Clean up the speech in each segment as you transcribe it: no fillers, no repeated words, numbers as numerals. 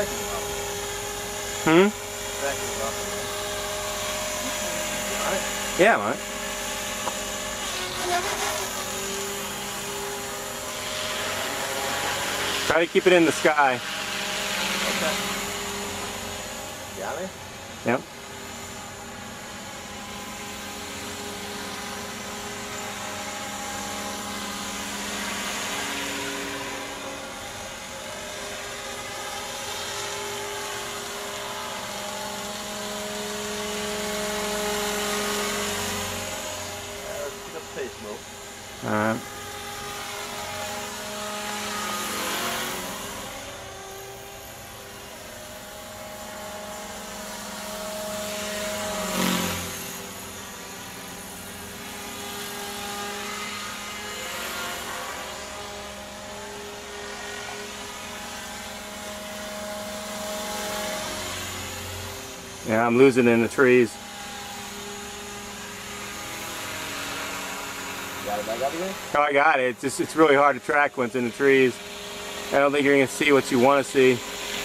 Hmm? Alright. Yeah, man. Try to keep it in the sky. Okay. Got it? Yep. Let's get up the pace move. Alright. Yeah, I'm losing in the trees. Got it back up again? Oh, I got it. It's really hard to track when it's in the trees. I don't think you're going to see what you want to see.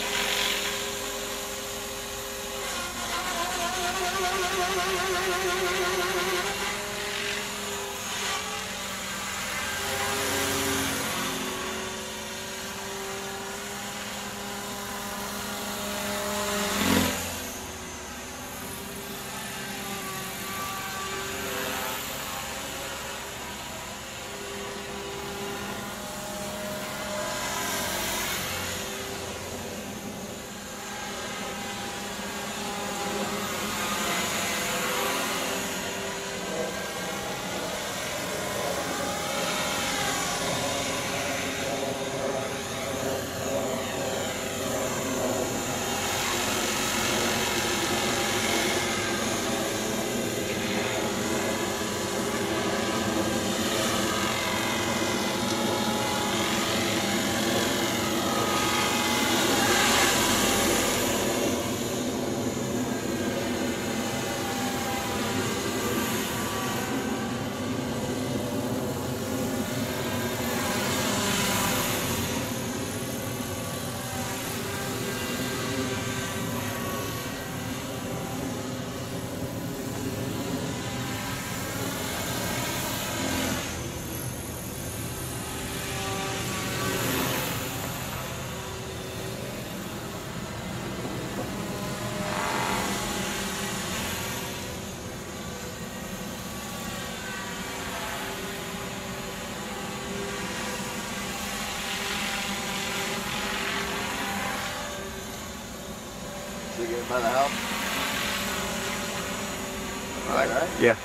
So you get by the house? Right? Yeah.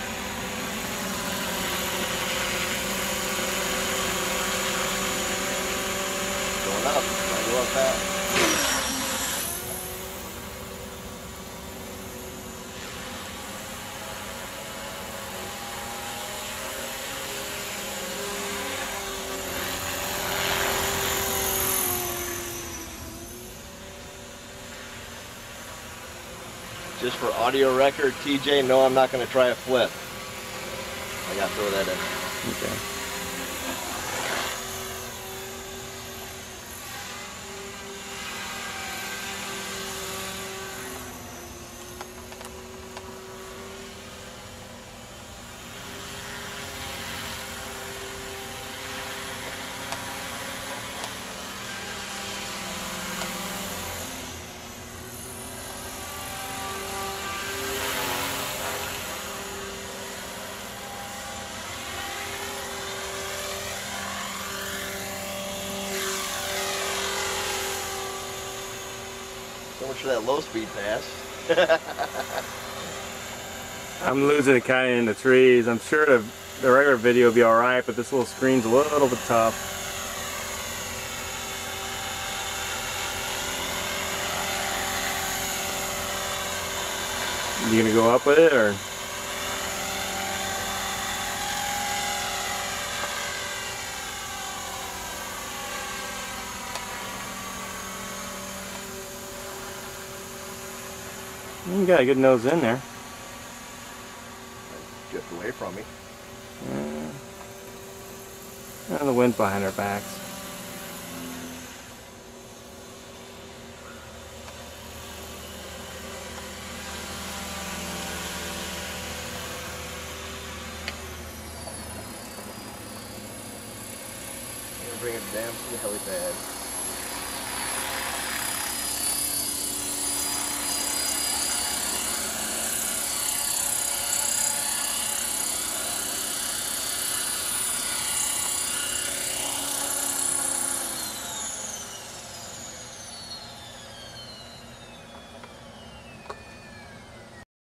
Going up. Might go up fast. Just for audio record, TJ, no, I'm not going to try a flip. I got to throw that in. Okay. So much for that low speed pass. I'm losing it kind of in the trees. I'm sure the regular video will be alright, but this little screen's a little bit tough. You gonna go up with it, or? You got a good nose in there. Drift away from me. And the wind's behind our backs. to bring it down to the helipad.